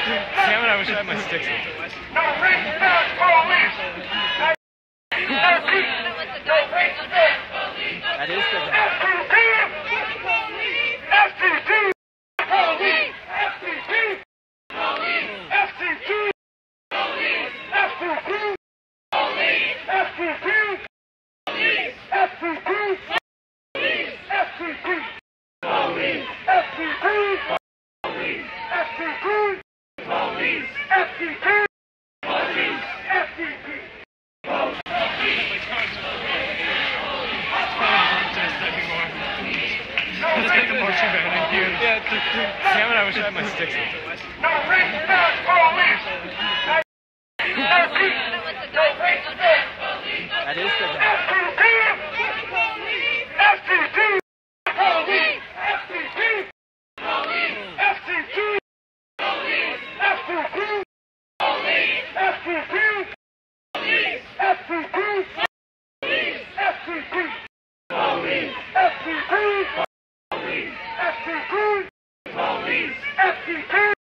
Damn it, I wish I had my sticks with it. That is the guy. Let's get the motion going. Damn it, I wish I had my sticks with it. That is the guy. FCC!